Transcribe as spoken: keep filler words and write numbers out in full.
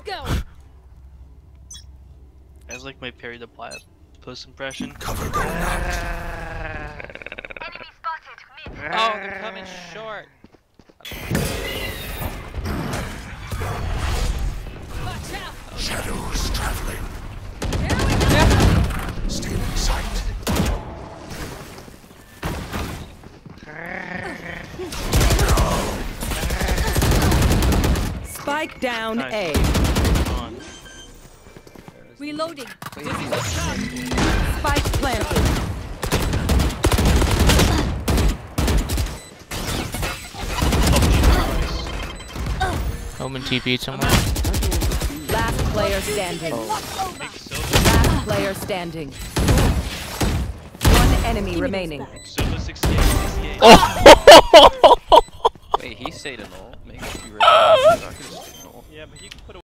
go. That's like my Perry the Platypus impression. Cover going out. Enemy spotted. Mid. Oh, they're coming short. Watch out. Shadows traveling. Here we go. Still in sight. Spike down Nice. A. Come on. Reloading. Spike planted. Omen T P somewhere. Last player standing. Make Silva, Last player standing. One enemy remaining. Silva sixty-eight, sixty-eight. Oh! Wait, he stayed in ult. Make it be real. Yeah, but he can put